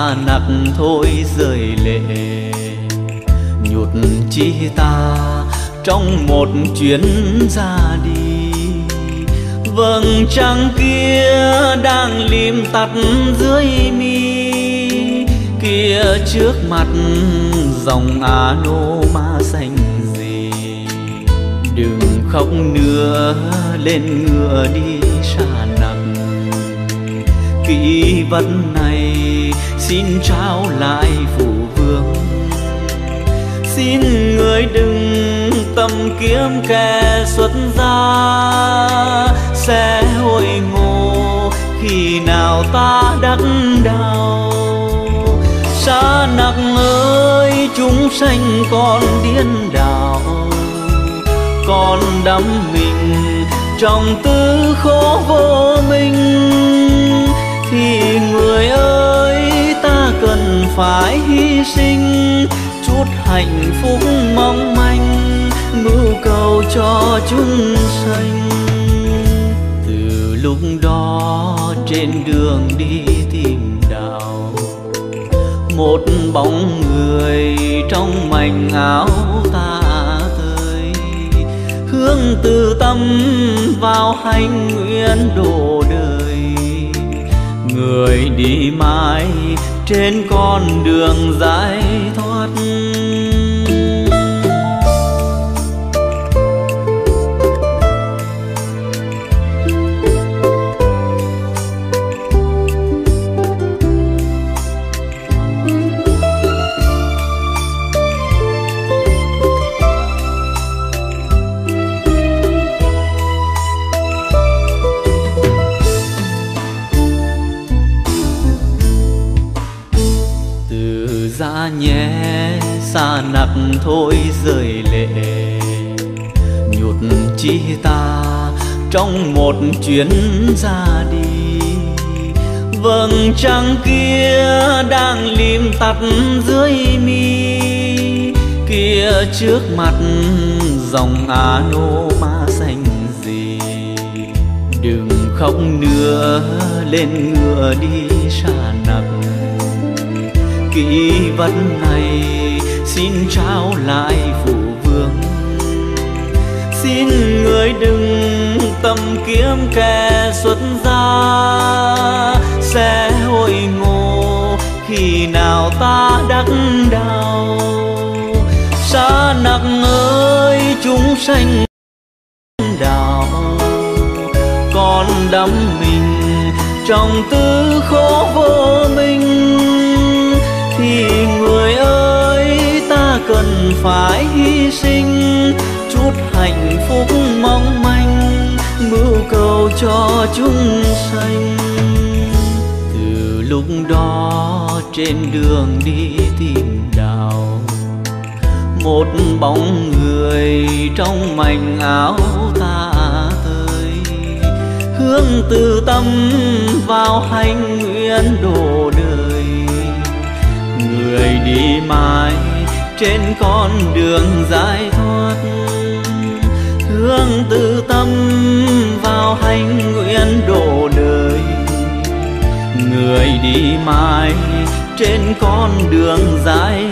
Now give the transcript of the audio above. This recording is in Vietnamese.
xa nặc thôi rơi lệ, nhụt chi ta trong một chuyến ra đi. Vầng trăng kia đang lim tắt dưới mi, kia trước mặt dòng Á Nô Ma xanh gì. Đừng khóc nữa, lên ngựa đi xa nặc. Kỷ vật này xin trao lại phụ vương. Xin người đừng tâm kiếm kẻ xuất gia, sẽ hồi ngộ khi nào ta đắc đạo. Xa nặc ơi, chúng sanh còn điên đảo, còn đắm mình trong tư khổ vô minh. Thì người ơi, ta cần phải hy sinh chút hạnh phúc mong manh, mưu cầu cho chúng sanh. Từ lúc đó trên đường đi tìm đạo, một bóng người trong mảnh áo ta tơi, hướng từ tâm vào hành nguyện độ đời. Người đi mãi trên con đường giải thoát. Ra nhé xa nặc thôi rơi lệ, nhụt chi ta trong một chuyến ra đi. Vầng trăng kia đang lim tắt dưới mi, kia trước mặt dòng Á Nô Ma xanh gì. Đừng khóc nữa, lên ngựa đi xa nặc. Kỷ vật này xin trao lại phụ vương. Xin người đừng tâm kiếm kẻ xuất gia, sẽ hồi ngộ khi nào ta đắc đạo. Xa nặc ơi, chúng sanh đạo, còn đắm mình trong tư khổ vô minh. Thì người ơi, ta cần phải hy sinh chút hạnh phúc mong manh, mưu cầu cho chúng sanh. Từ lúc đó trên đường đi tìm đạo, một bóng người trong mảnh áo ta tơi, hướng từ tâm vào hành nguyện độ đời. Người đi mãi trên con đường giải thoát, hướng từ tâm vào hành nguyện độ đời. Người đi mãi trên con đường giải